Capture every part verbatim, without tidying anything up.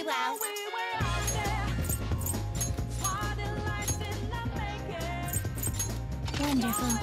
wow. Wonderful.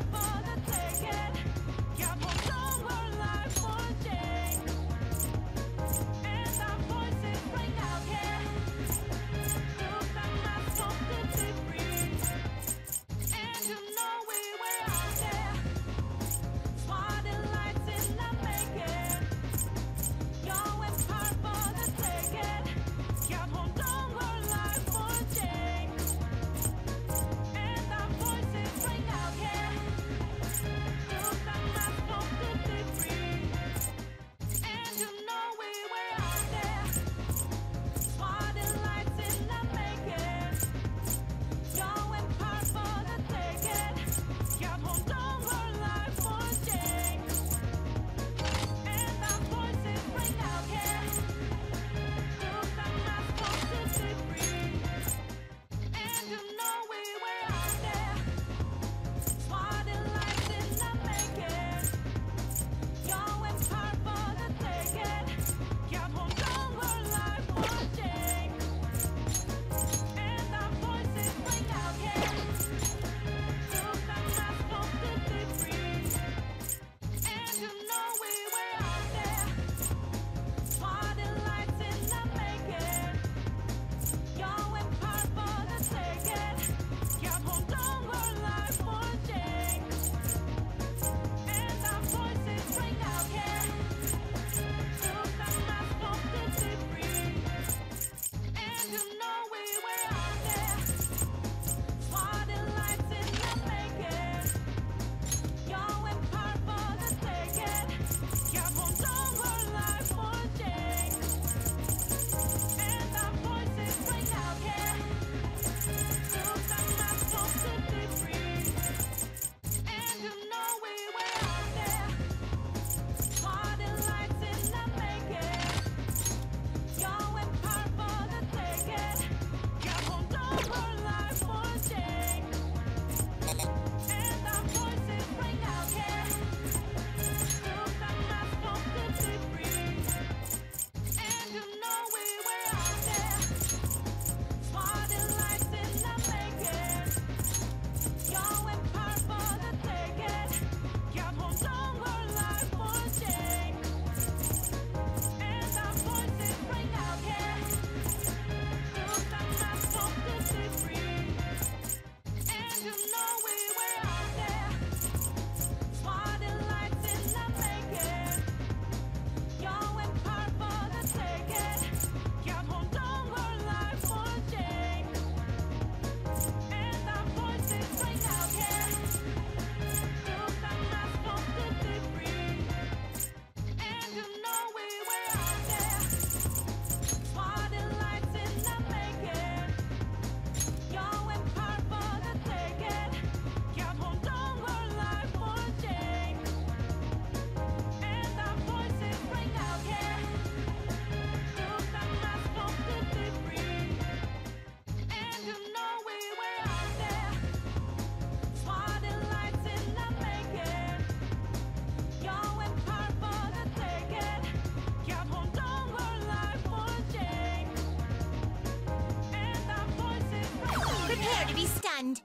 Prepare to be stunned.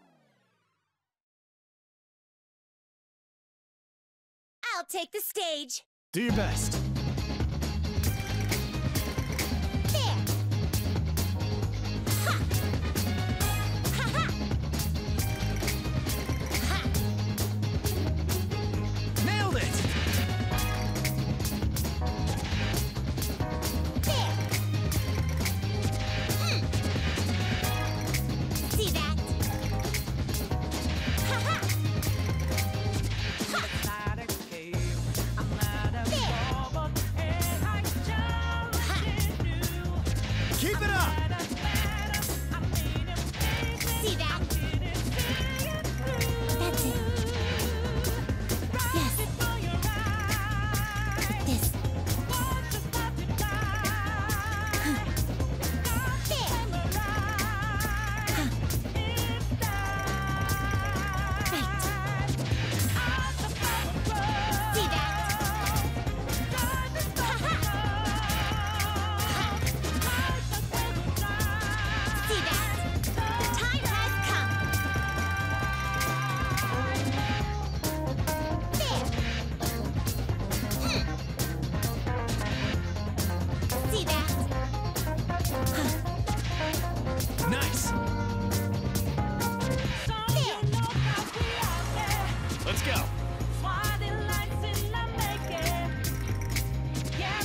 I'll take the stage. Do your best. There. Ha! Ha ha! Ha! Nailed it! There. Mm. See that? Ha ha! Ha! Not a cave. I'm not a There. ball,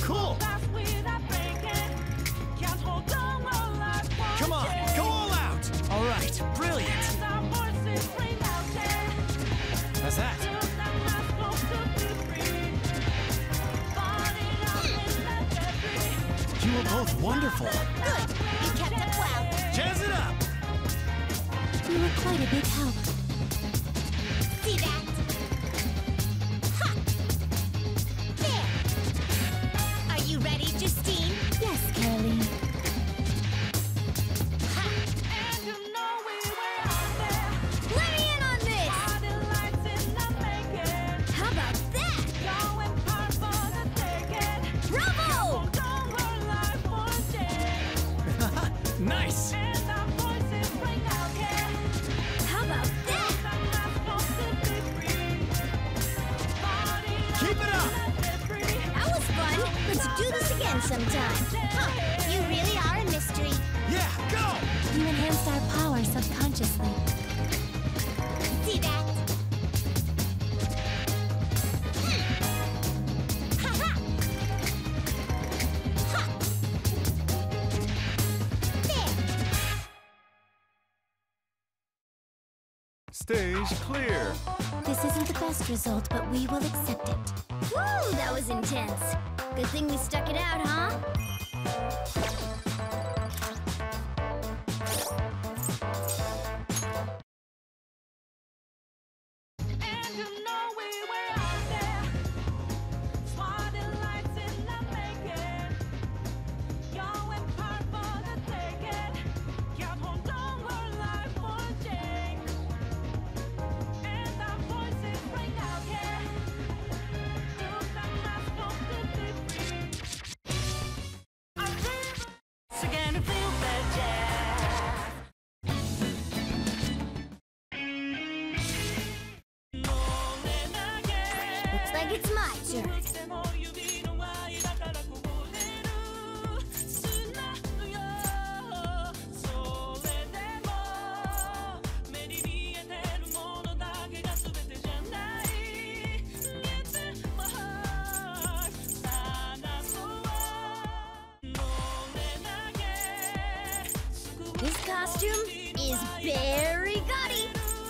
Cool! Come on, go all out! All right, brilliant! How's that? You were both wonderful. Good. You kept up well. Jazz it up! You were quite a big help. See that? Ha! There! Are you ready, Justine? Yes, Caroline. Ha! And you know we were out there. Let me in on this! How about that? Bravo! Nice! How about that? Keep it up! That was fun. Let's do this again sometime. Huh. You really are a mystery. Yeah, go! You enhanced our power subconsciously. See that? Hmm. Ha-ha! Ha! There! Stage clear. This isn't the best result, but we will accept it. Woo! That was intense. Good thing we stuck it out, huh? And you know we were out there. Swatting lights in the making. Going hard for the taking. Can't hold on our life for change. And our voices ring out, yeah. Took the mask off to be free. I really again to feel that jazz. Looks like it's my turn. This costume is very gaudy.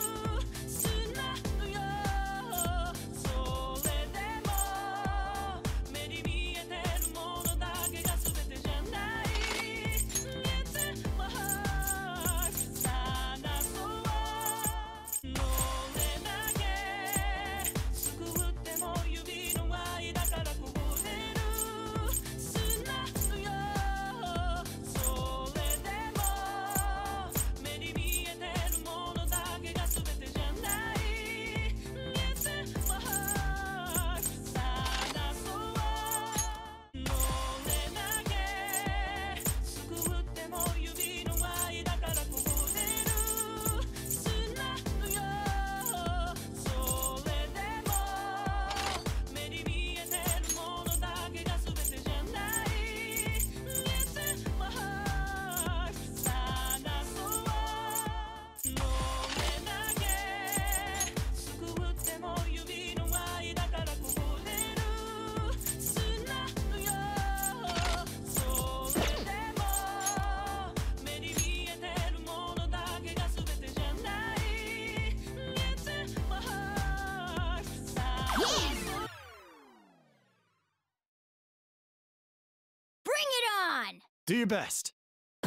Do your best. There!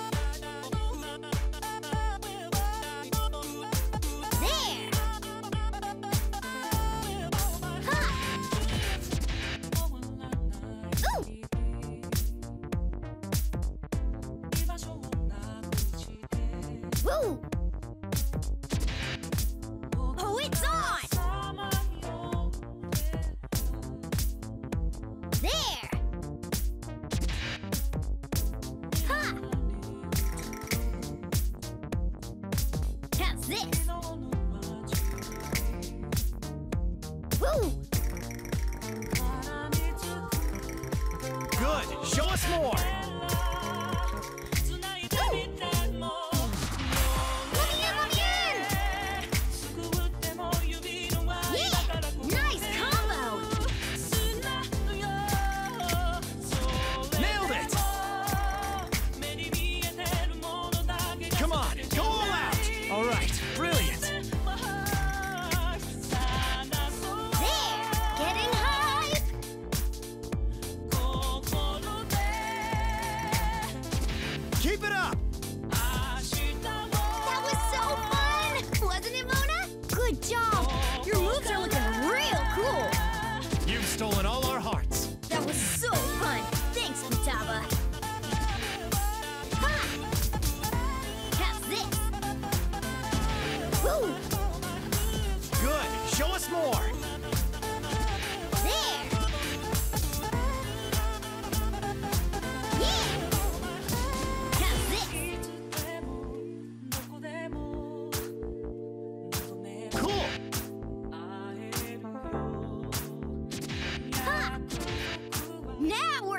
Ha! Ooh! Woo! Oh, it's on! There! Ha! How's this? Woo! Good. Show us more.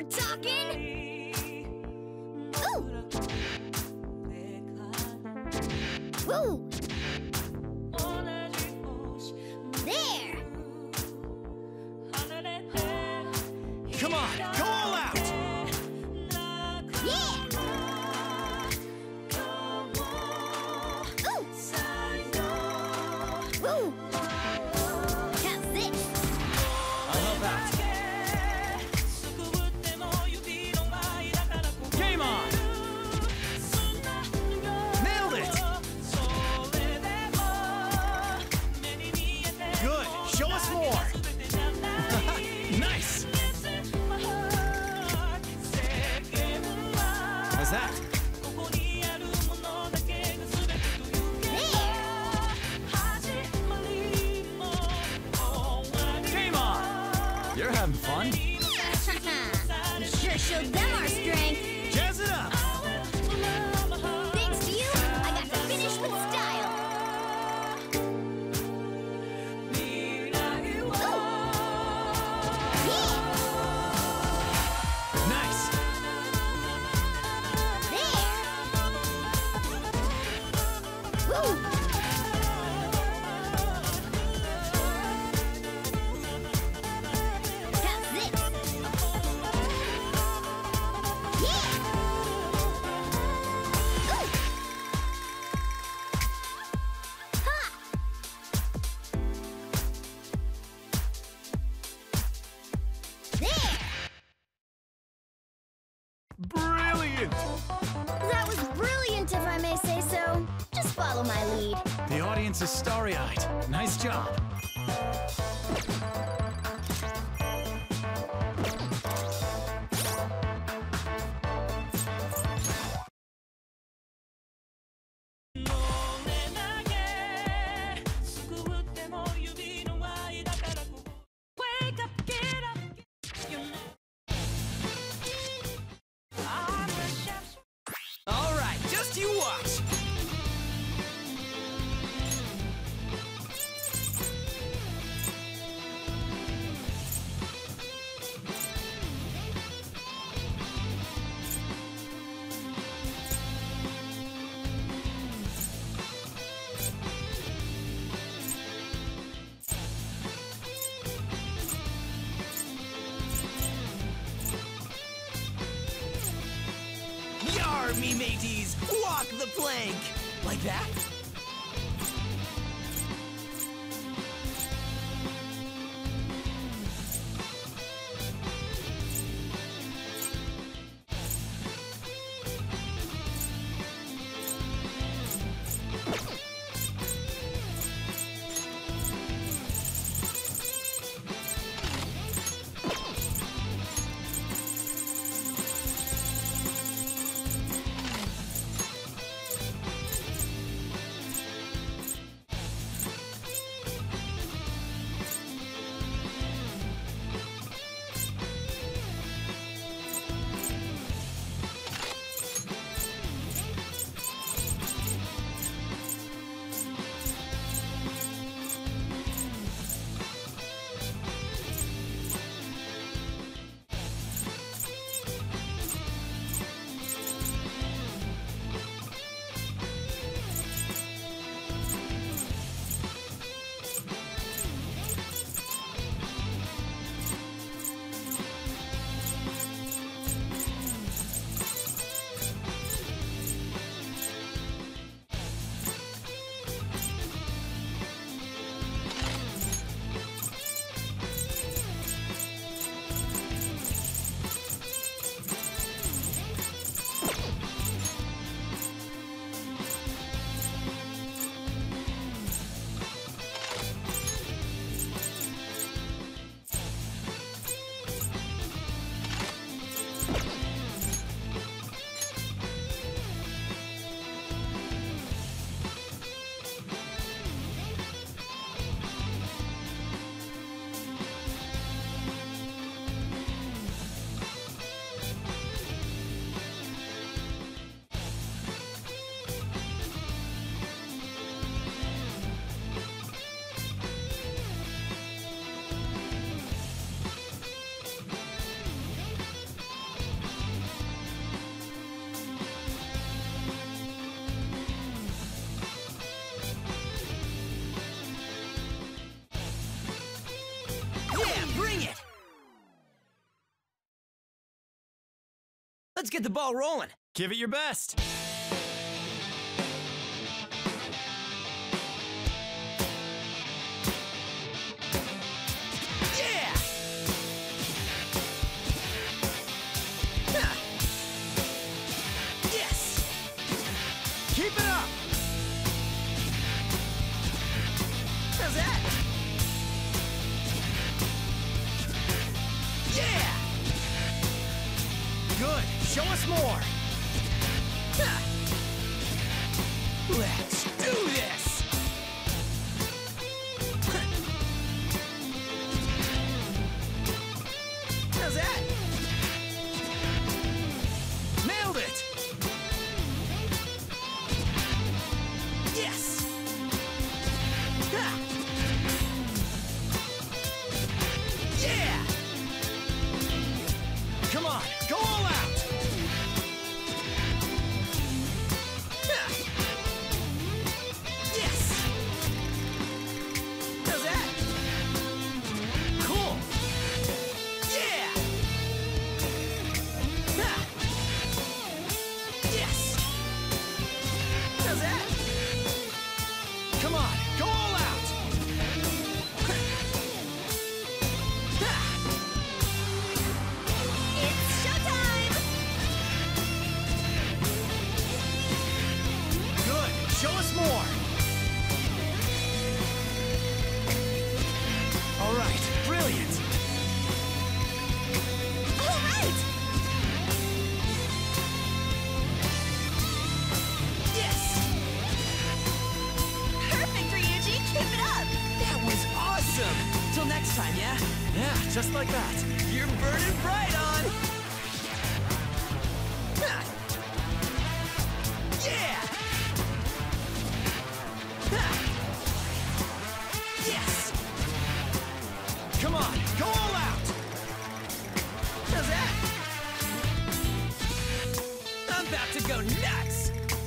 we're talking. Ooh. Woo. There. Come on, go all out! Yeah. Ooh. Woo. How's this? I love that. Game on! Nailed it! Good, show us more! Nice! How's that? Game on! You're having fun? We sure showed them our strength. Jazz it up! Thanks to you, I got to finish with style. Nice! Woo! How's this? Yeah! Ooh! Ha! There! Brilliant! That was brilliant, if I may say so. Just follow my lead. The audience is starry-eyed. Nice job. Wake up, get up, you know. I'm the chef's. All right, just you watch. Yar, me mateys! Walk the plank! Like that? Let's get the ball rolling. Give it your best. Yeah! Ha! Yes! Keep it up. How's that? Yeah! Good. Show us more. Ha! Let's do this! How's that? Nailed it. Yes! Ha! Yeah! Come on. Go all out. Ha! Yes! How's that? Cool. Yeah! Ha! Yes! How's that? Come on. Go all out. Ha! It's showtime! Good. Show us more. All right. Brilliant. All right! Yes! Perfect, Ryuji! Keep it up! That was awesome! Till next time, yeah? Yeah, just like that. You're burning bright on! Ha! Yeah! Ha! Yes! Come on. Go all out. How's that? I'm about to go nuts!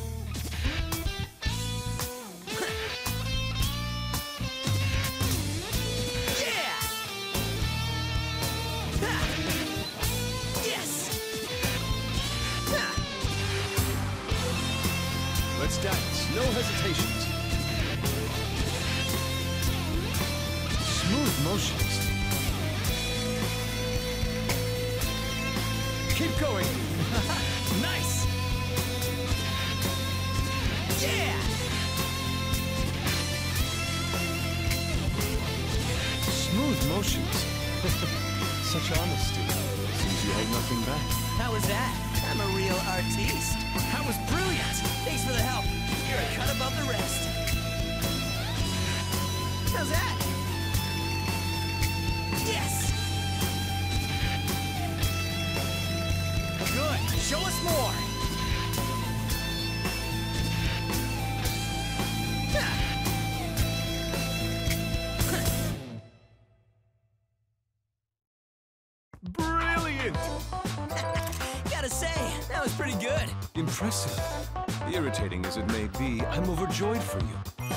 Yeah! Ha! Yes! Ha! Let's dance. No hesitations. Smooth motions. Keep going. Nice! Yeah! Smooth motions. Such honesty. Seems you hold nothing back. How was that? I'm a real artiste. That was brilliant. Thanks for the help. You're a cut above the rest. How's that? Yes! Good. Show us more. Ha! Brilliant. Gotta say, that was pretty good. Impressive. Irritating as it may be, I'm overjoyed for you.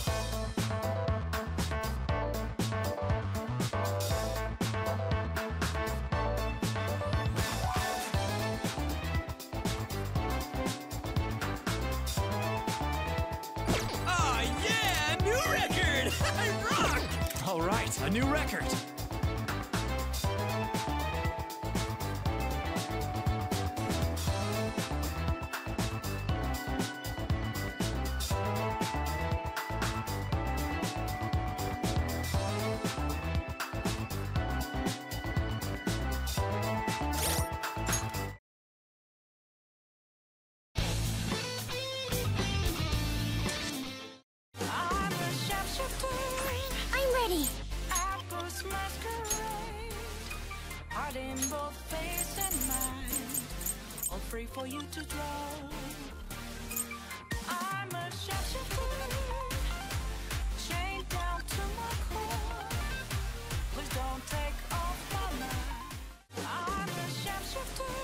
Oh yeah, new record! I rock! All right, a new record. I'm a sharpshooter. I'm ready. Apples masquerade. Heart in both face and mind. All free for you to draw. I'm a sharpshooter. Chained down to my core. Please don't take off my mind. I'm a sharpshooter.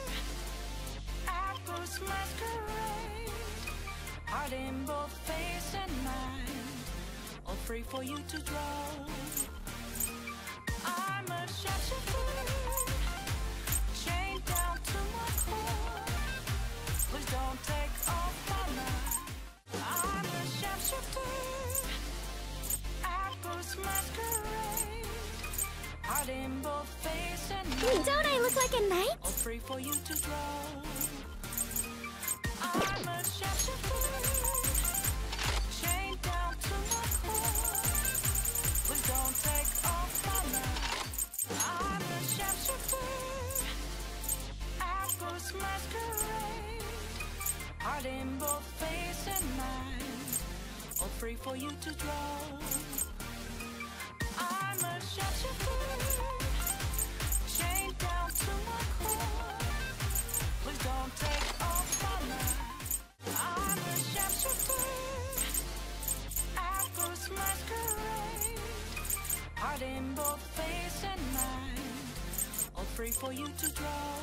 Apples masquerade. Heart in both face and mind. All free for you to draw. I'm a sharpshooter. Chained down to my core. Don't I look like a knight? All free for you to draw. I'm a shapeshifter, chained down to my core. Please don't take off my life. I'm a shapeshifter, apples masquerade, heart in both face and mind. All free for you to draw. I'm a shapeshifter, chained down to my core. Please don't take off my life. I'm a shapeshifter, apples masquerade, heart in both face and mind. All free for you to draw.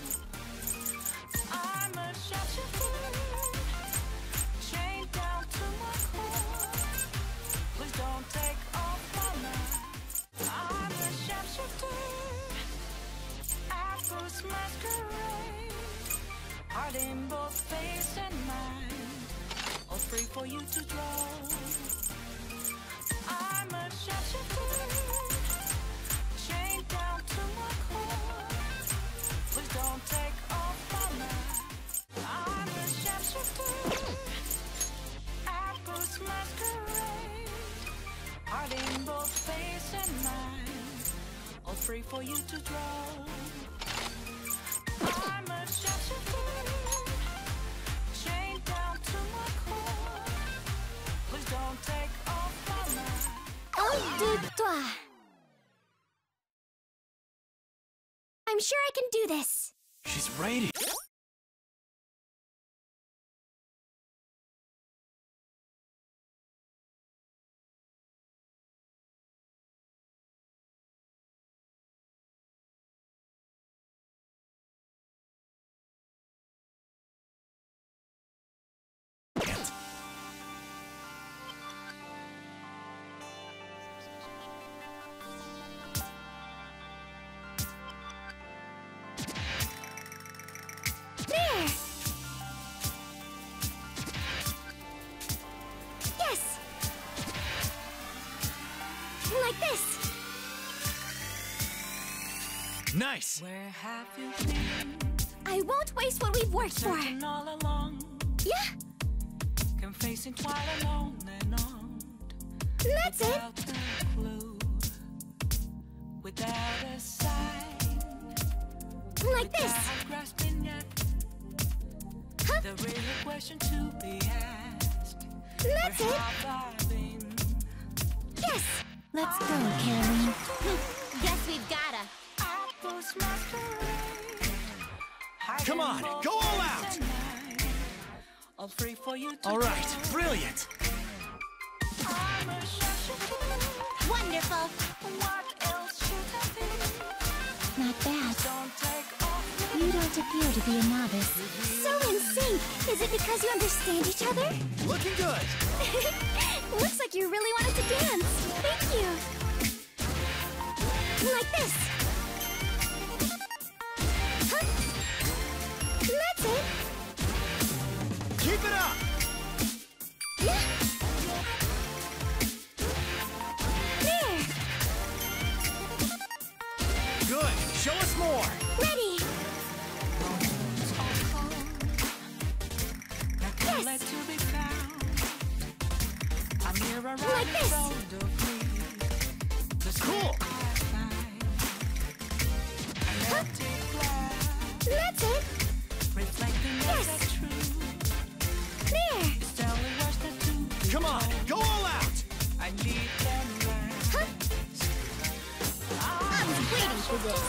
I'm a shapeshifter, chained down to my core. Please don't take off my life. I'm a shapeshifter, apples masquerade, heart in both face and mind. All free for you to draw. I'm a shapeshifter, chained down to my core. Please don't take off my life. I'm a shapeshifter, apples masquerade, heart in both face and mind. All free for you to draw. I'm a shapeshifter, chained down to my core. Please don't take off my life. Oh, de toi. I'm sure I can do this. She's radiant. There! Yes! Like this! Nice. Where have you been? I won't waste what we've worked for. Searching all along, Yeah, confessing twilight alone and on. that's it. Without a clue, without a sign, Like this. without grasping yet. Huh? The real question to be asked. That's Where it. have I been? Yes! Let's go, Caroline. Guess we've gotta. Apples masquerade, hiding Come on, both go all face out. and mind. All free for you to All right, draw. brilliant. I'm a shapeshifter. Wonderful. What else should I be? Not bad. Don't take off my You don't appear to be a novice. So in sync. Is it because you understand each other? Looking good. Looks like you really wanted to dance. Thank you. Like this. Huh? That's it. Keep it up. Yeah. There. Good. Show us more. Ready. Yes. Let to be found. I'm here around Like this. the road of me. The Cool. I find. An empty glass, That's it. reflecting Yes. as the truth. There. It's telling words that do be Come on, told. go all out. I need them last. Huh? I was waiting for this.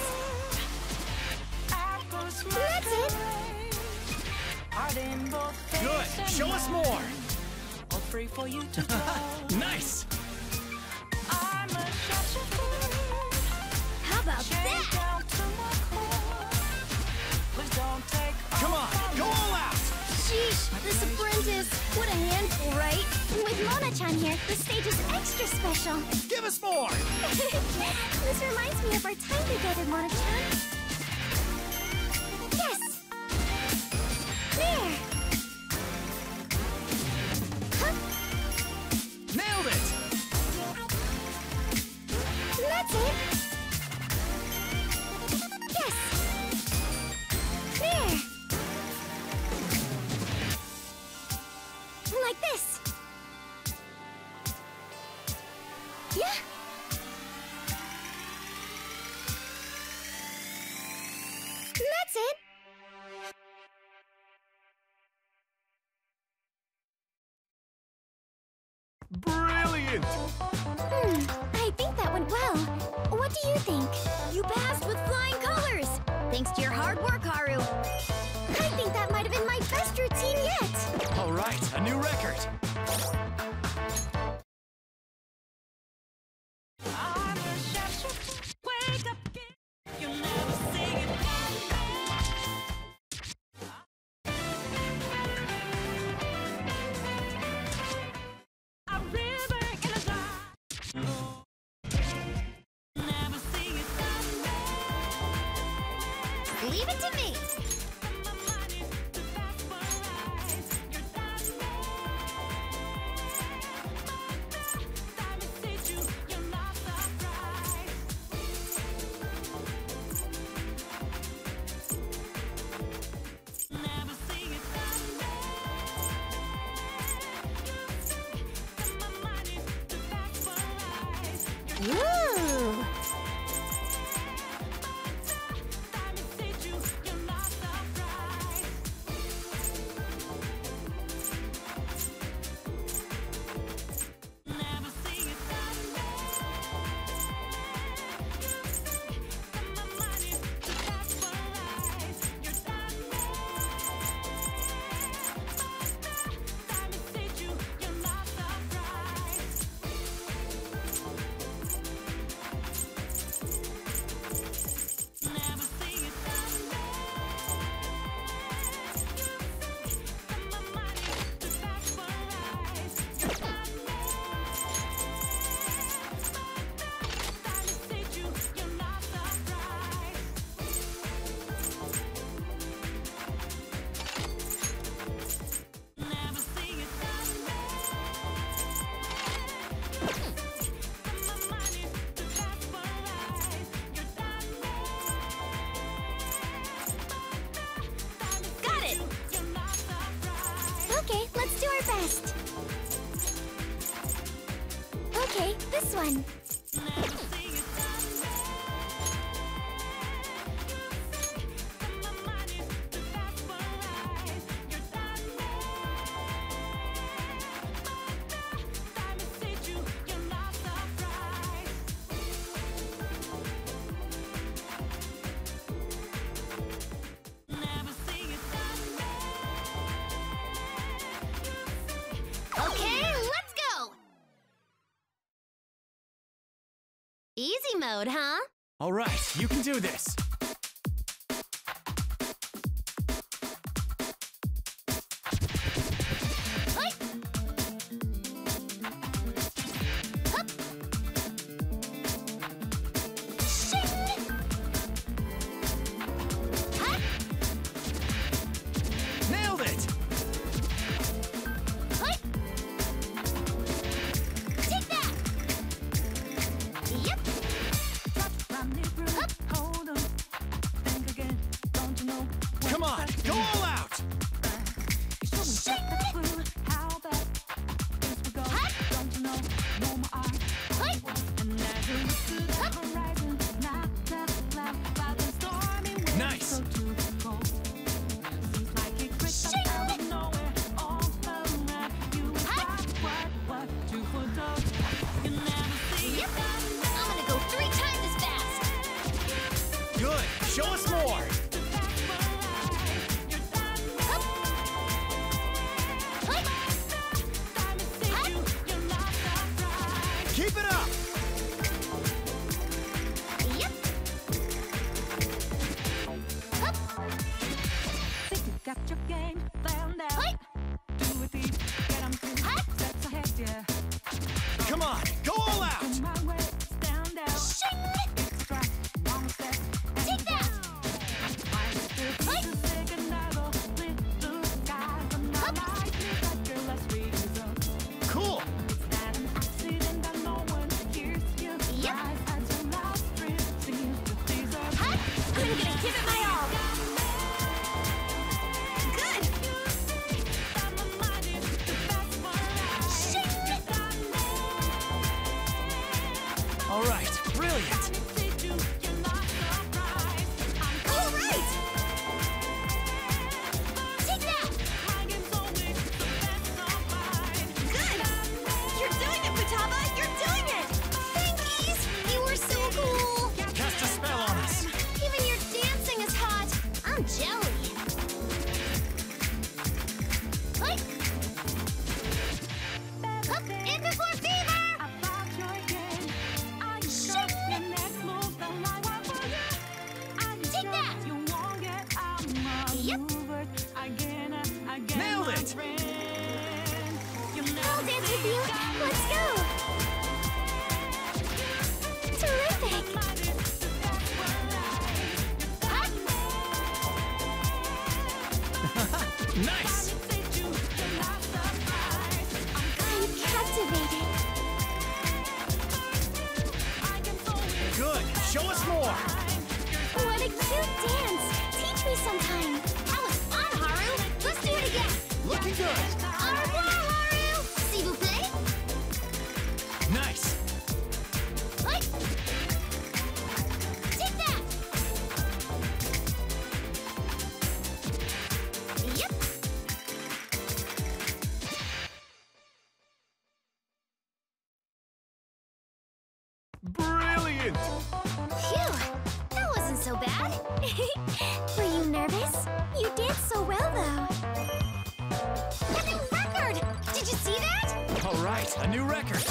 Apples That's it. masquerade, heart in both face Good. and Show us mind. more. All free for you to go. Nice. I'm a shapeshifter, How about chained that? down to my core. Please don't take Come off on, my go all out. Sheesh, this apprentice. What a handful, right? With Mona-chan here, the stage is extra special. Give us more. This reminds me of our time together, Mona-chan. Yes! There! Huh? Nailed it. That's it! it? Brilliant! Hmm, I think that went well. What do you think? You passed with flying colors! Thanks to your hard work, Haru. I think that might have been my best routine yet! All right, a new record. I'm a chef. Wake up, kid. You'll never see it a river in a dark. Never see it Leave it to me! my money to fast for eyes. You're done. Time to see you. You're not surprised. Never see it my money to fast for eyes. You're Ooh! time to see you. You're not surprised. Never see it my money to fast for eyes. You're done. Time to see you. You're not surprised. Never see it my money to fast for eyes. You're done. Time to see you. You're not surprised. Never see it my money to fast for eyes. You're done. Got it! You're not surprised. Okay, let's do our best. Okay, this one. Never see it my money to fast for eyes. You're done. Time to see you. You're not surprised. Never see it Okay, let's go! Easy mode, huh? All right, you can do this. Hey! Hup! Shing! Hut! Nailed it! Hey! Take that! Yep! Hup! Hold on. Think again. Don't you know? Come on, go all out! Shing! How bad things will go. Hut! Don't you know? No more art. Hey! And as you look to the Hup! horizon, not just cloud, clouds and stormy winds. Nice. So too cold. Seems like it creeps up Shing! out of nowhere, all around you. And Hut! what, what, what you foretold. You never see Yep! it I'm gonna go three times as fast! Good, show us more! to fast for eyes. You're done. Hup! Hey! Time to see Hut! you. You're not surprised. Keep it up! Yep! Hup! Think you got your game found out. Hey! Do it deep, get 'em two Hut! steps ahead, yeah. Come on, go all out! On my way, stand out. Shing! It's a strike, long step, and Take that! I was still Hey! to say goodnight, oh, little sky, but not Hup! like me, that girl, let's raise up. Cool! It's not an accident that no one hears you. Yep. Rise as your last dream seems to deserve. Hut! I'm gonna give it my all! Good! Time my money to fast for eyes. Shing! You're done. I'm jelly. Hey. Up in before fever! Shake it! Take that! Yep. Nailed it! I'll dance with you. Let's go! Terrific! Nice! I'm captivated. Good! Show us more! What a cute dance! Teach me sometime. That was fun, Haru. Let's do it again. Looking good! Au revoir, Haru. S'il vous plaît. Nice! Hey. Take that. Yep. Brilliant! Phew. That wasn't so bad. Were you nervous? You did so well, though. A new record! Did you see that? All right, a new record!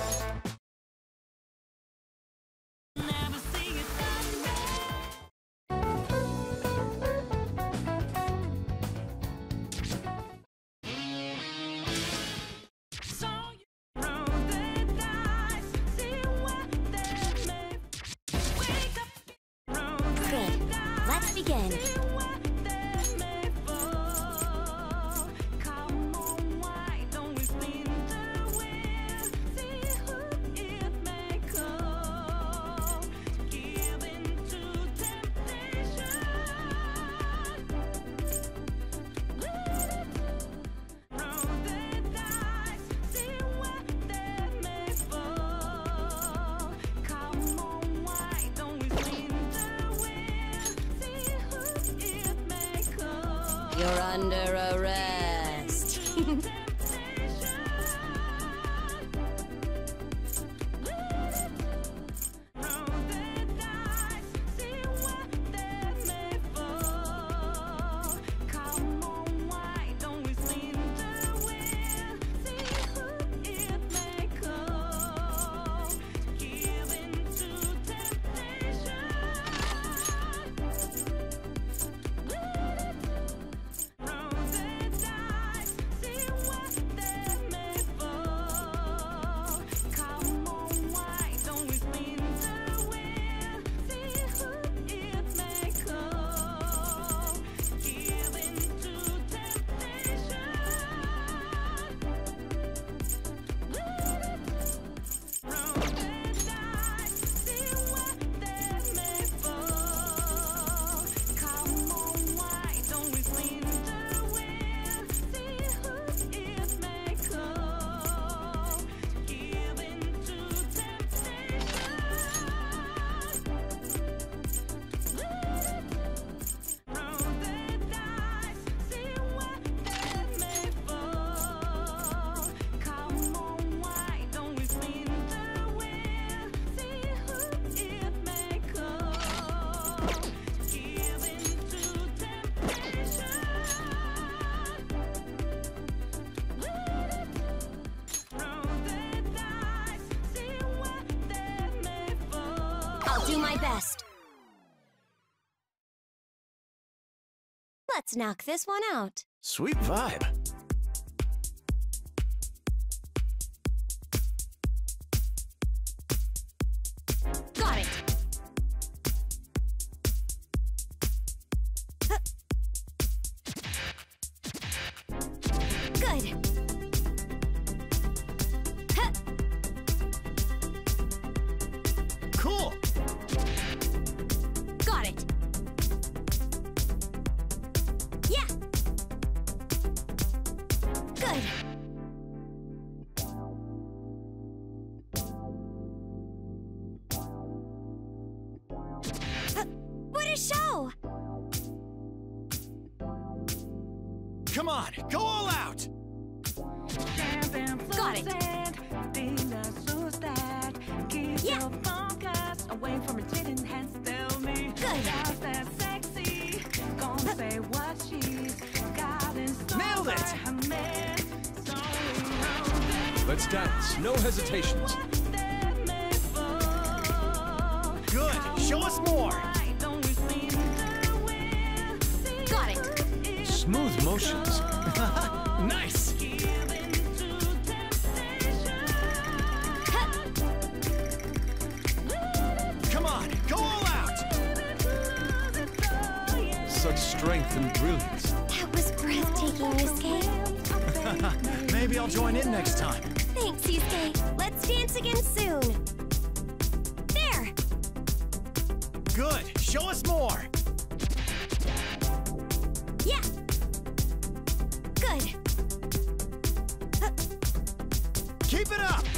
Good. Let's begin. You're under arrest. I'll do my best. Let's knock this one out. Sweet vibe. Got it. Huh. Good. Huh. Cool! Got it. Yeah. Good. Huh. What a show! Come on, go all out! Got it. Yeah. Away from it, didn't hands tell me. Good. That's that sexy. Gonna it! Let's dance. No hesitations. Good. Show us more. Got it. Smooth motions. Nice. Come on, go all out. Such strength and brilliance. That was breathtaking, Yusuke. Maybe I'll join in next time. Thanks, Yusuke. Let's dance again soon. There. Good. Show us more. Yeah. Good. Keep it up.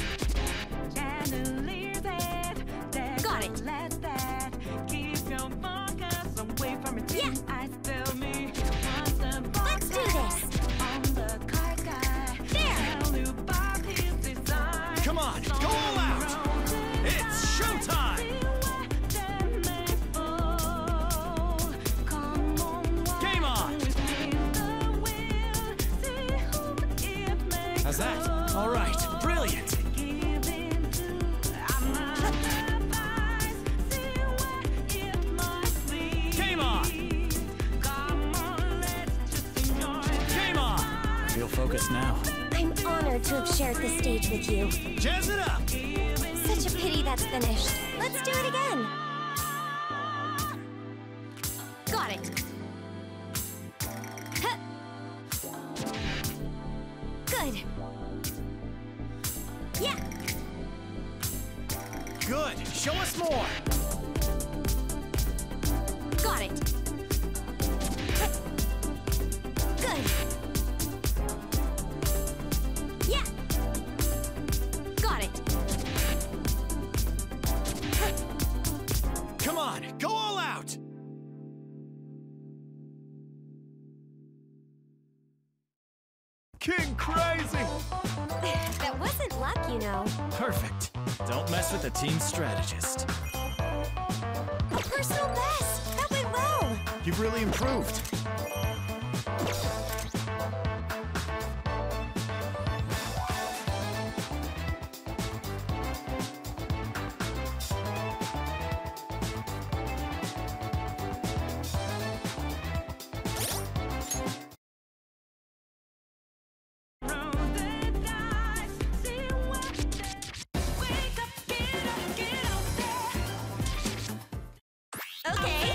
Got it. Yeah. Let's do this. There. Come on, go all out. It's showtime. Game on. How's that? All right, brilliant. Game on. Game on. Feel focused now. I'm honored to have shared this stage with you. Jazz it up. Such a pity that's finished. Let's do it again. Got it. Huh. Good. Yeah. Good. Show us more. Got it. Huh. Good. Yeah. Got it. Huh. Come on, go all out. King Crazy! That wasn't luck, you know. Perfect. Don't mess with the team strategist. A personal best. That went well. You've really improved. Okay.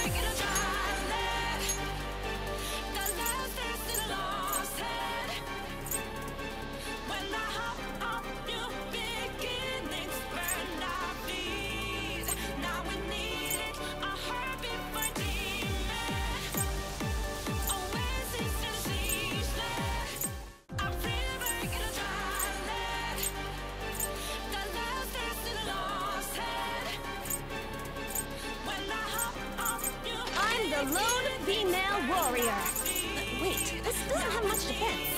I'm the lone female warrior. Uh, wait, this doesn't have much defense.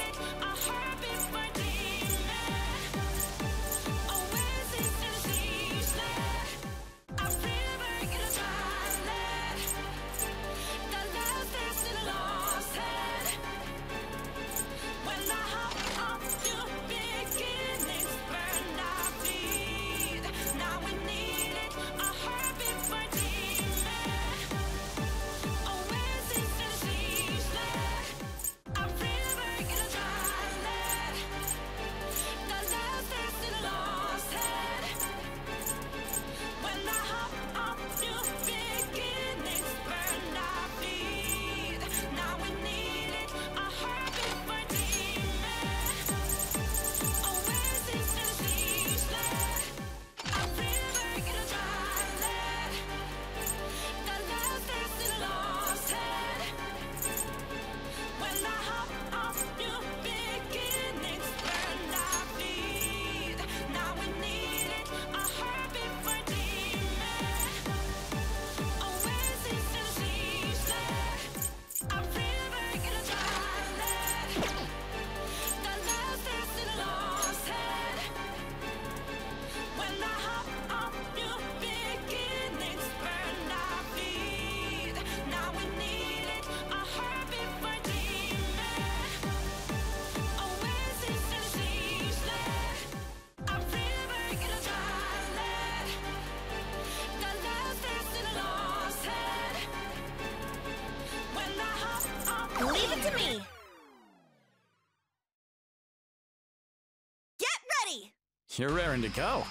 You're raring to go.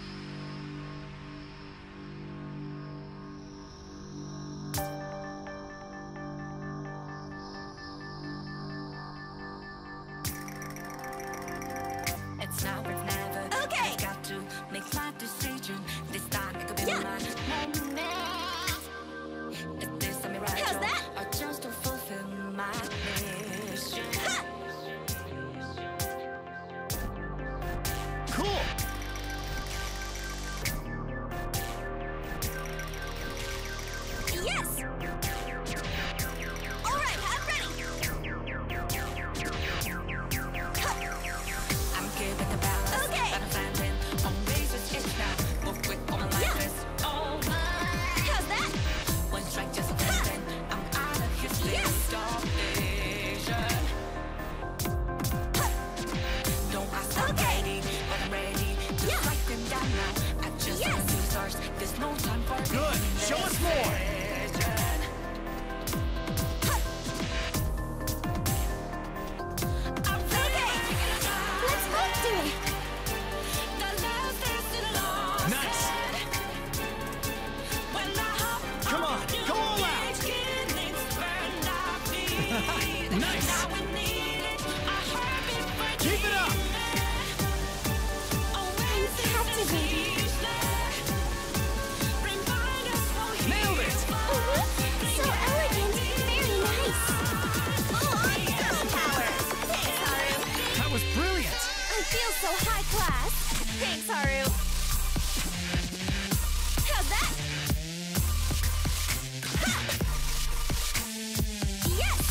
It's now or never. Okay. I've got to make my decision. This time it could be Yeah. my moment. Is this a miracle? How's that? Or just to fulfill my mission? Ha! Cool. Yes! All right, I'm ready. Ha! I'm giving a balance. Okay. But I'm standing on razor's edge now. Move quick on my life Yeah. is over. How's that? One strike just a then I'm out of his Yes. starvation. No, I sound Okay. ready, but I'm ready to Yeah. strike them down now. I just Yes. want to stars. There's no time for Good. Show us more. indecision. I'm ready. Let's both do it. The last is in the lost Nice. head. When I hop Come on, you go all out. beginnings burn our feet. Nice. Now we need it. I heard it for Keep it up. captivated. Nailed it. Mhm. So elegant. Very nice. Oh, girl power. Thanks, Haru. That was brilliant. I feel so high class. Thanks, Haru. How's that? Ha! Yes!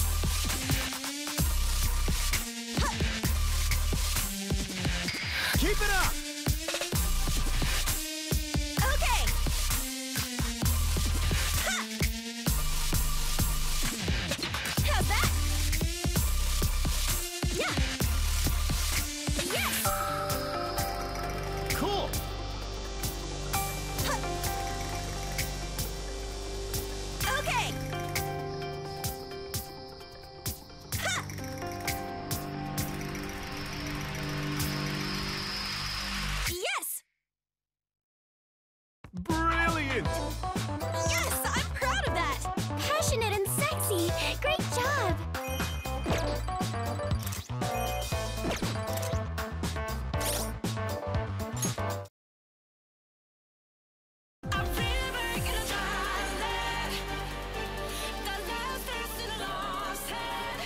Ha! Keep it up. Okay! Ha! How's that? Yeah! Yes! Cool. Ha! Okay! Ha! Yes! Brilliant. Yes! I'm proud of that! Passionate and sexy! Great job! A river in a dryland. The last is in a lost head.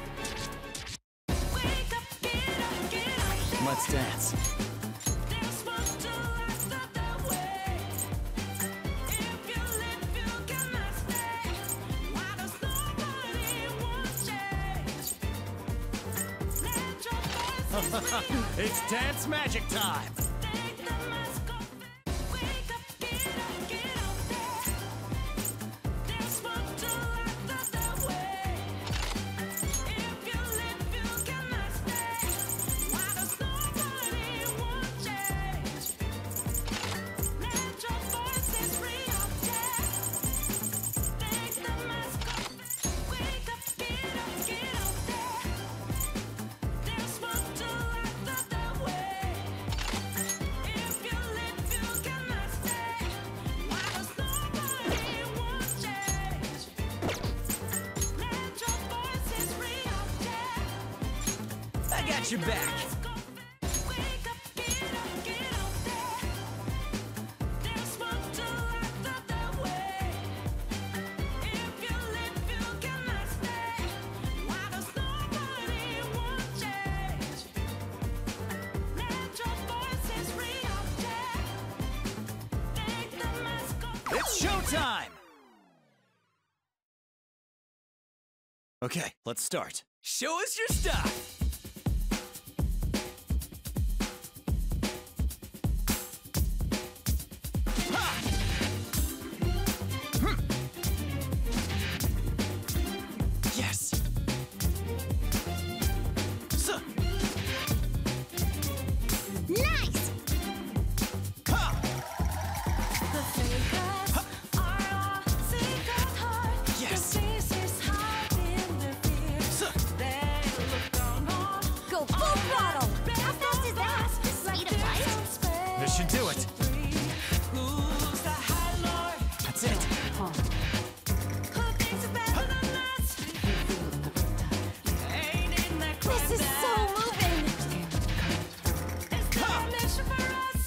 Wake up, get up, get up there. Let's dance. There's one to last the way. If you live, you cannot stay. Why does nobody want change? Let your voices ring. It's dance magic time. Take the mask off. Wake up, get up, get up there. There's one to last the way. If you live, you cannot stay. Why does nobody want change? Let your voices ring out there. Take the mask off. Wake up, get up, get up there. There's one to last the way. If you live, you cannot stay. Why does nobody want change? Let your voices ring out there. I got your back. Wake up, get up, get up there. There's one to last the way. If you live, you cannot stay. Why does nobody want change? Let your voices ring out there. Take the mask off. It's showtime. Okay, let's start. Show us your stuff. Ha! Hmm. Yes. So. Nice! Ha! The fakers are all sick at heart. Yes. The faces hiding their fears. So. They look down on This is so moving. Is there a mission for us?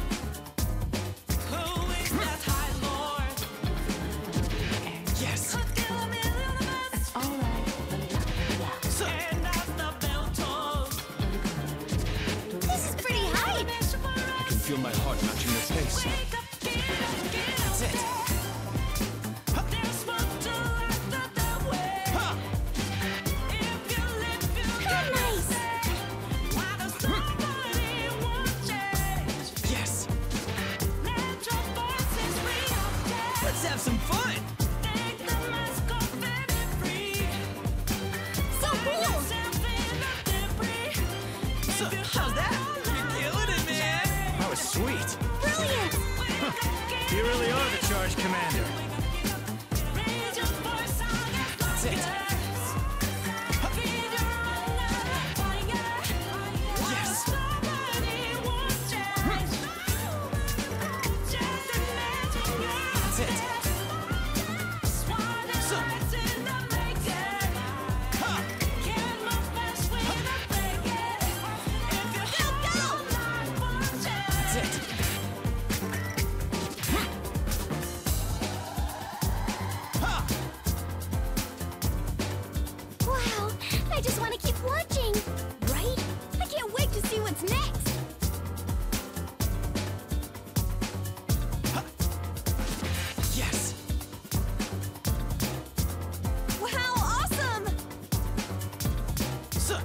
Who is that high lord? Yes. Could kill a million of us. Sir. And as the bell tolls, This is pretty hype. mission for I us. can feel my heart matching the pace. Wake up, get up, get That's up it. there. There's smoke to light the way. Ha! If you live, you Oh, can nice. say, why does somebody want change? Yes. Let your voices react. Let's have some fun! Take the mask off and be free. So cool. Yourself in the debris. So, How's that? You're killing it, man! That was sweet. Brilliant. You really are the charge commander. Raise your voice on the That's it. Feed your own fire. Yes. Somebody wants change. Just imagine That's it. Swan and So- lights in the making. Ha! Can't move fast without breaking. If you Go, go. life for change. That's it. Ha! Wow. I just want to keep watching. Right? I can't wait to see what's next. Yes. Wow, awesome. Sir.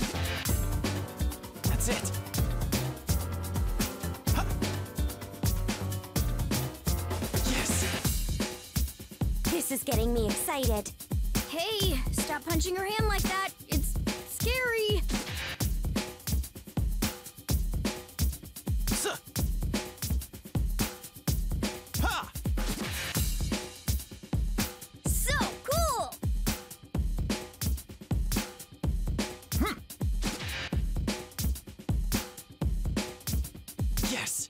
That's it. Ha! Yes. This is getting me excited. Hey, stop punching her hand like that. It's scary. Sir. Ha! So cool. Yes.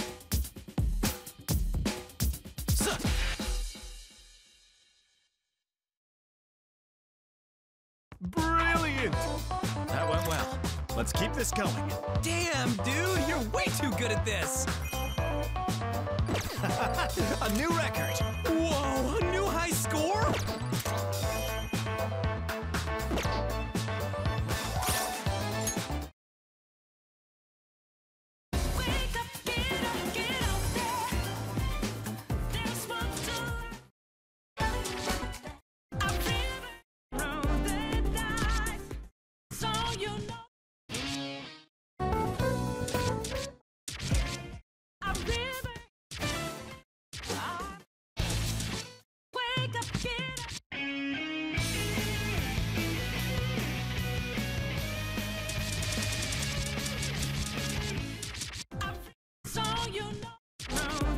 Sir. Brilliant! That went well. Let's keep this going. Damn, dude, you're way too good at this! A new record. Whoa, a new high score? Wake up, get up, get up there. There's smoke to light. I feel it through the night. So you know. I really. I- Wake up, get up. I- So you know. Through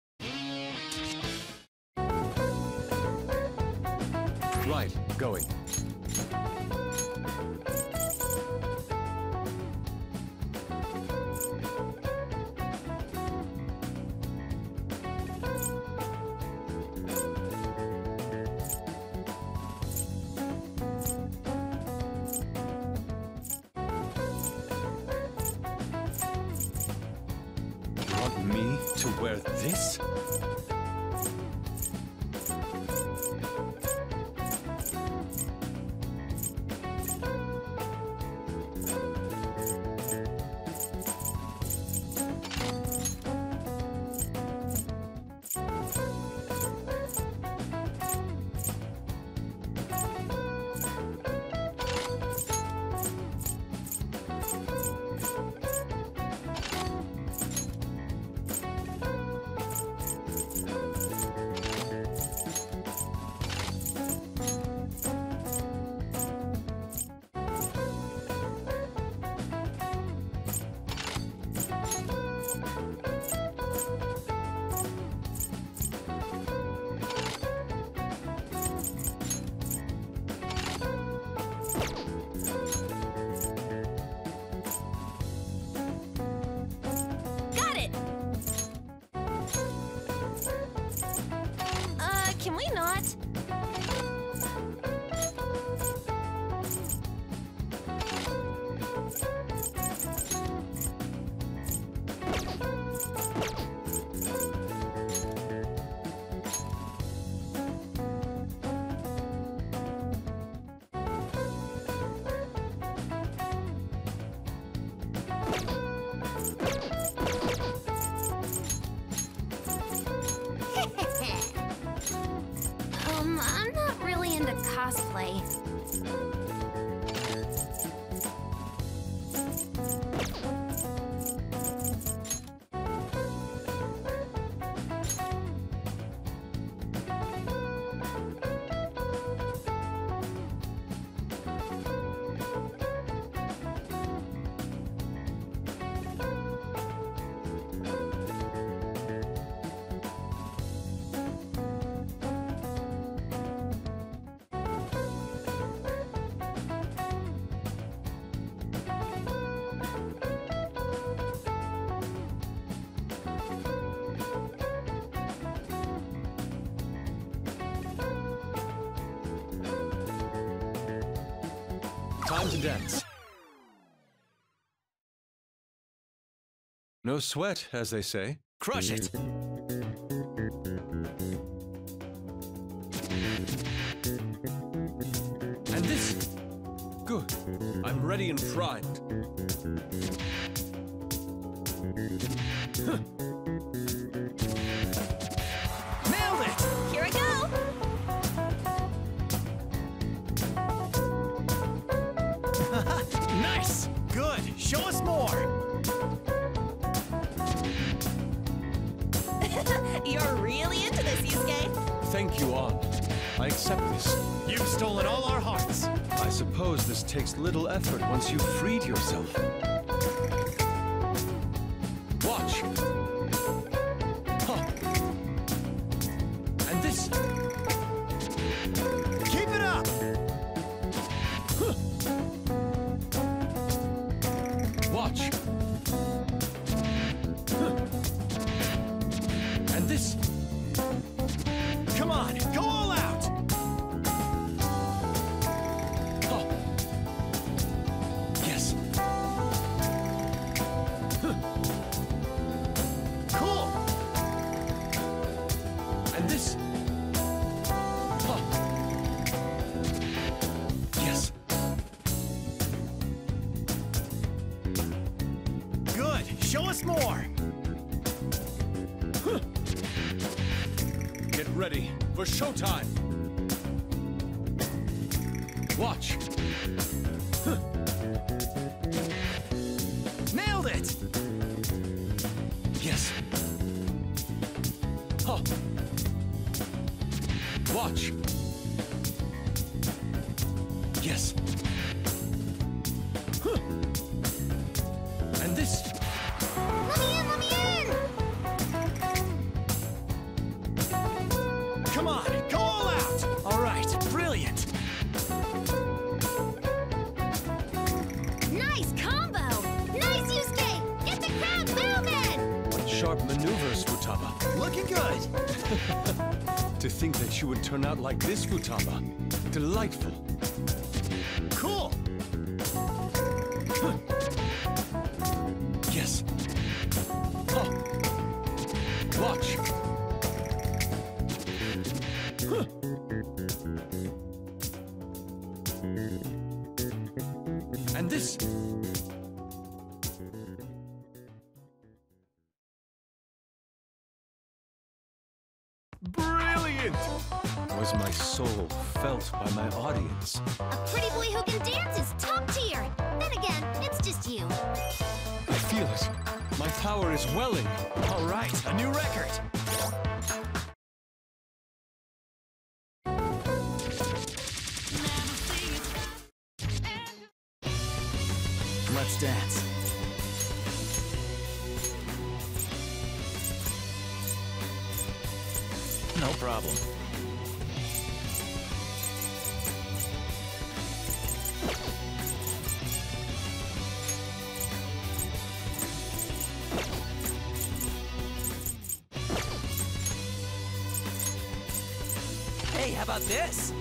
the Right, going. Want me to wear this? crossplay. Time to dance. No sweat, as they say. Crush it. And this? Good. I'm ready and primed. Huh. Nailed it. Here I go! Nice. Good. Show us more. You're really into this, Yusuke. Thank you, On. I accept this. You've stolen all our hearts. I suppose this takes little effort once you've freed yourself. Watch. Huh. And this. Keep it up. Huh. Watch. Huh. And this. Come on, go all out. Huh. Yes. Huh. Cool. And this. Huh. Yes. Good. Show us more. Huh. Get ready for showtime. Watch. Huh. Nailed it. Yes. Huh. Watch. Yes. Huh. And this. Let me in, let me in! Come on, go all out. All right, brilliant. Nice combo! Nice, Yusuke! Get the crowd moving! What sharp maneuvers, Futaba. Looking good. To think that you would turn out like this, Futaba. Delightful. Cool. Huh. Yes. Huh. Watch. Huh. And this. Brilliant. Was my soul felt by my audience? A pretty boy who can dance is top tier! Then again, it's just you. I feel it. My power is welling. All right, a new record. Let's dance. No problem. Hey, how about this?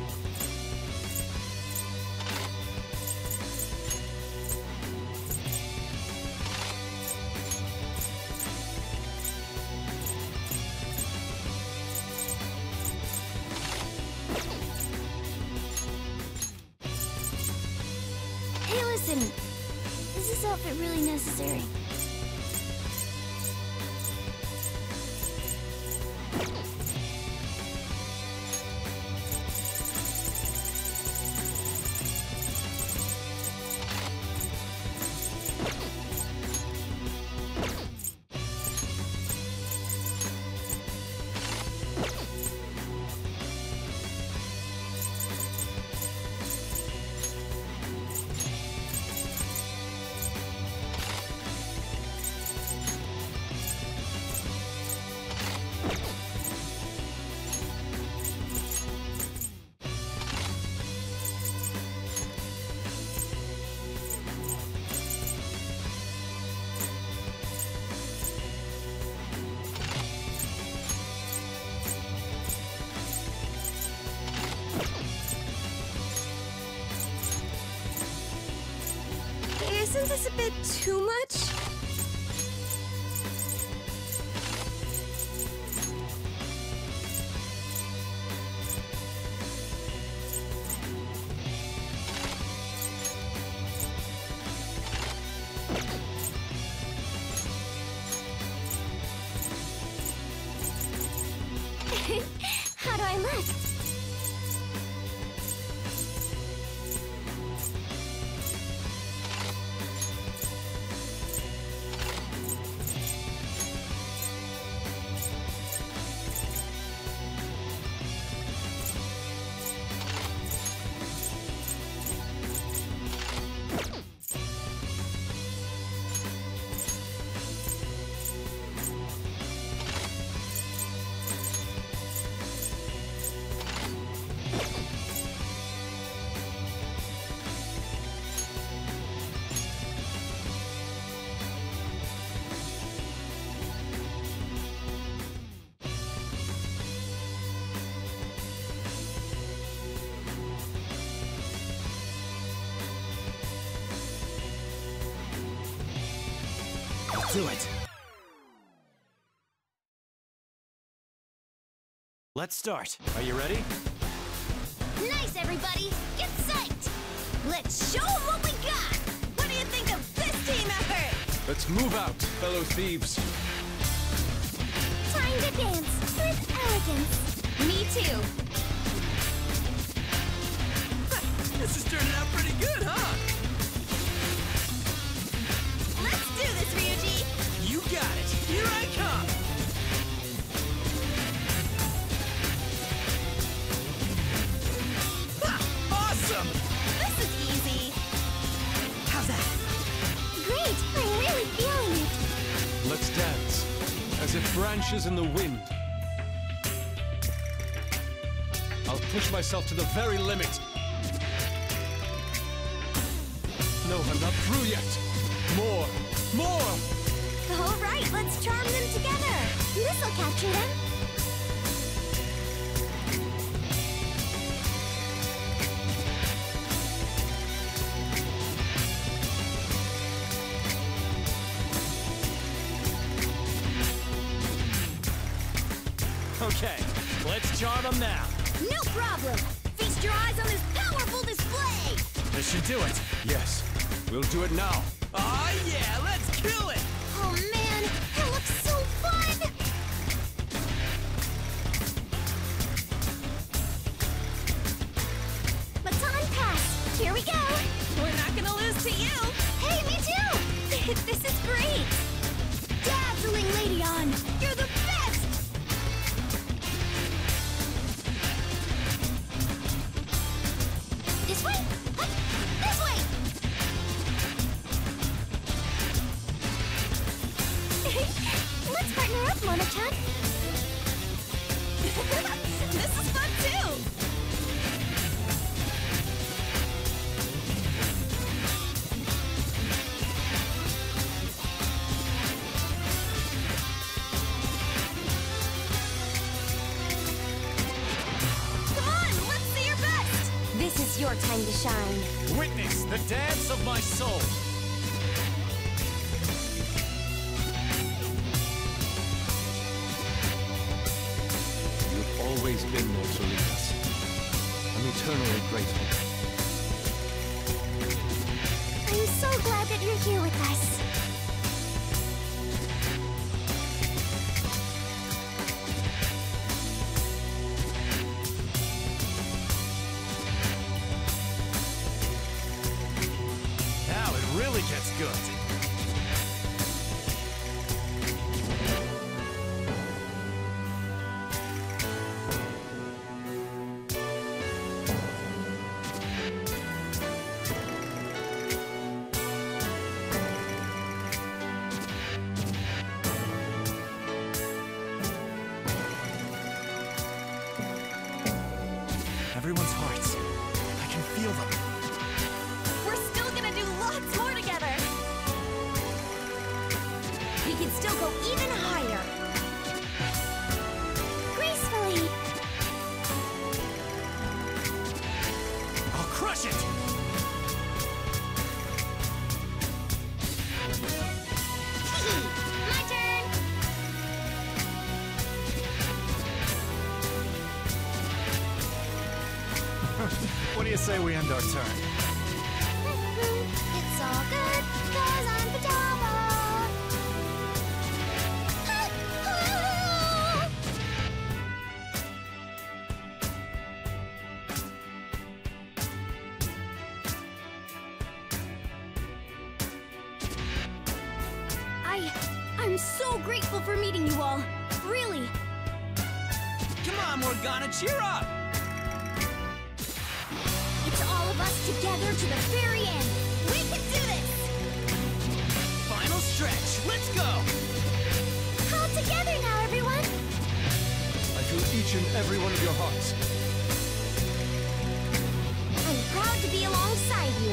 Hey, listen. Is this outfit really necessary? Isn't this a bit too much? How do I look? Do it. Let's start. Are you ready? Nice, everybody! Get psyched! Let's show 'em what we got! What do you think of this team effort? Let's move out, fellow thieves. Time to dance with elegance. Me too. This is turning out pretty good, huh? Let's do this, Ryuji! You got it. Here I come. Ha! Awesome. This is easy. How's that? Great! I'm really feeling it. Let's dance, as if branches in the wind. I'll push myself to the very limit. No, I'm not through yet. More, more! All right, let's charm them together. This'll capture them. Okay, let's charm them now. No problem. Feast your eyes on this powerful display. This should do it. Yes, we'll do it now. Aw, yeah, let's kill it. Oh man, it looks so fun! Baton pass. Here we go. We're not gonna lose to you. Hey, me too. This is great. Dazzling Lady On, you're the best. This way. Hup. This way. Let's partner up, Mona-chan. This is fun too. Come on, let's see your best. This is your time to shine. Witness the dance of my soul. You've always been there to lead us. I'm eternally grateful. I'm so glad that you're here with us. Now it really gets good. Everyone's hearts. I can feel them. We're still gonna do lots more together. say we end our turn? It's all good, cause I'm pajama. I... I'm so grateful for meeting you all. Really. Come on, Morgana, cheer up! It's all of us together to the very end. We can do this! Final stretch, let's go! All together now, everyone! I feel each and every one of your hearts. I'm proud to be alongside you.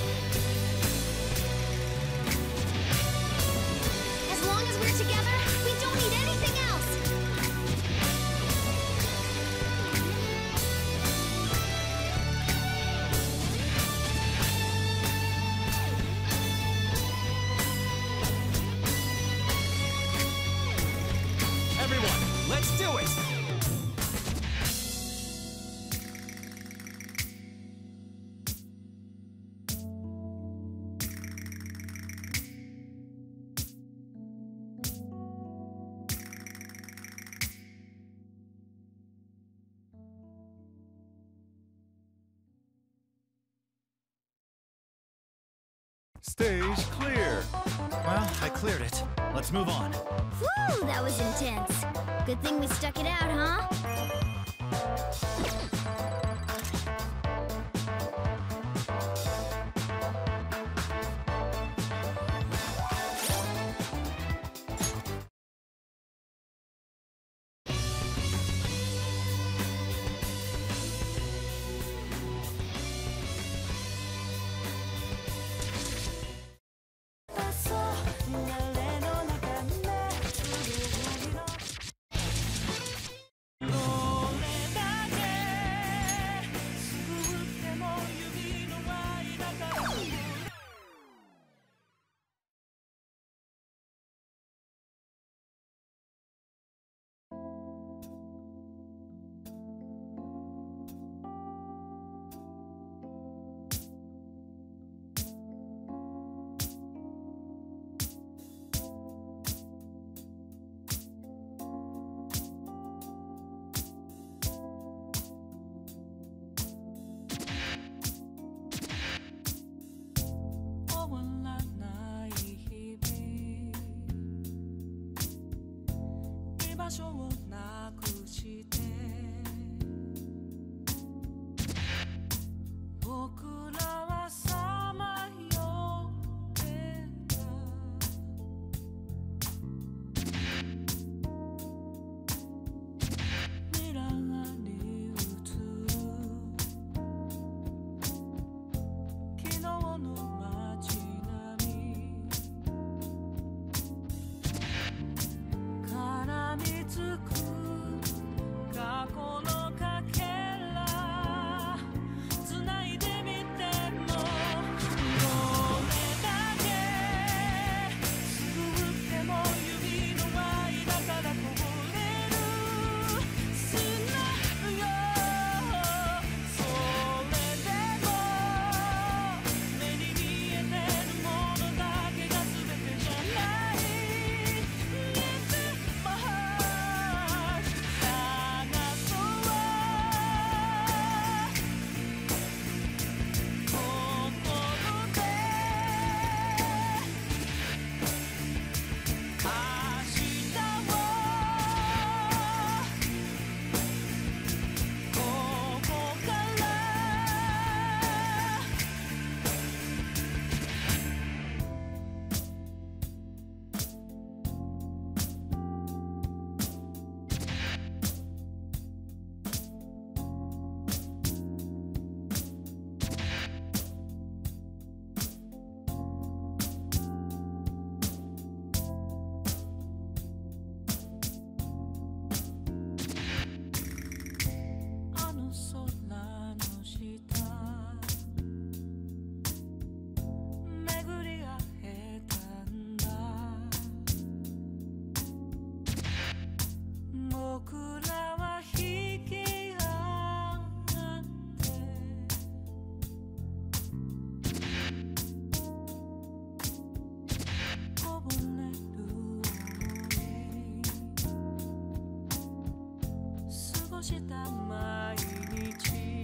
As long as we're together, we don't need anything else! Everyone, let's do it! Stage clear. Well, I cleared it. Let's move on. Whew, that was intense. Good thing we stuck it out, huh? した毎日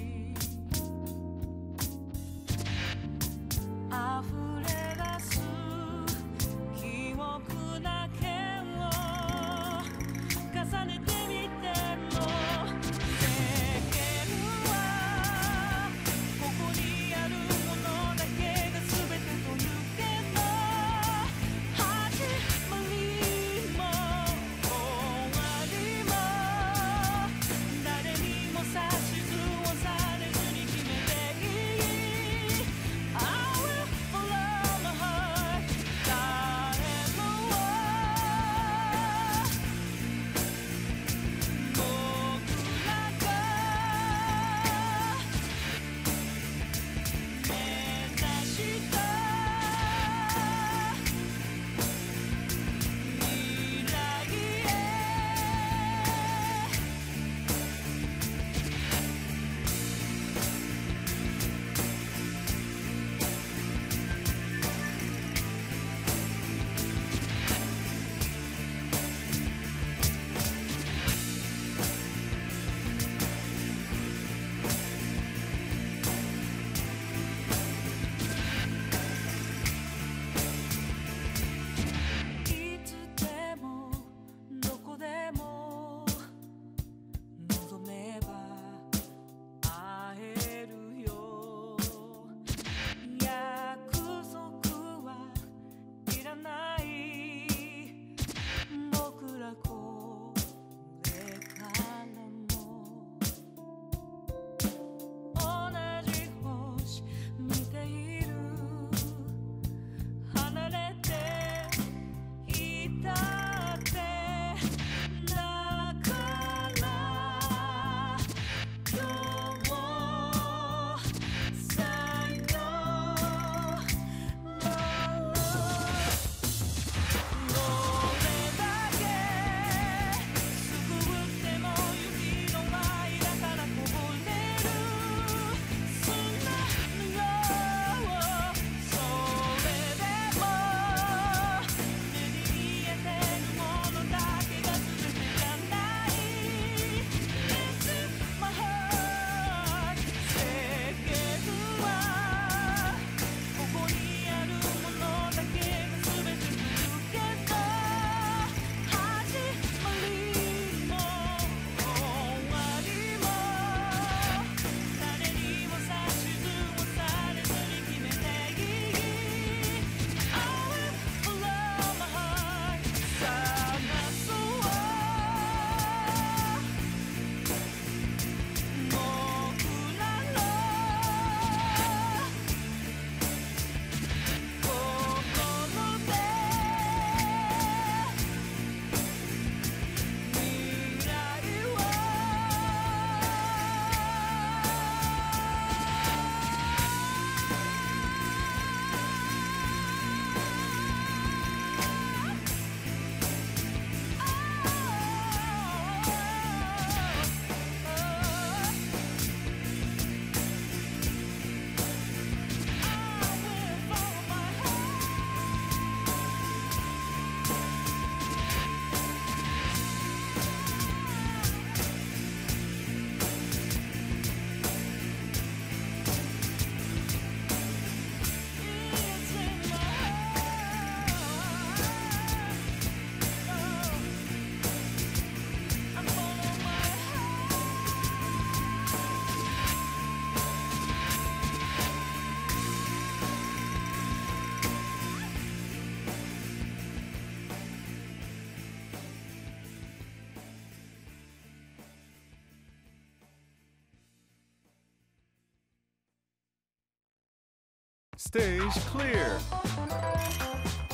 溢れ出す記憶だけを重ねてみても世間はここにあるものだけが全てというけど始まりも終わりも誰にも指図をされずに決めていい I will follow my heart 誰も僕らが目指した未来いつでもどこでも望めば会えるよ約束はいらない僕らこれからも同じ星見ている離れていたってだから今日も才能のどれだけすくっても雪の前だからこぼれる砂のようそれでも目に見えてるものだけが全てじゃない This is my heart 世間はここにあるものだけが全てというけど始まりも終わりも誰にも指図をされずに決めていい I will follow my heart 探そう僕らの心で未来を Stage clear.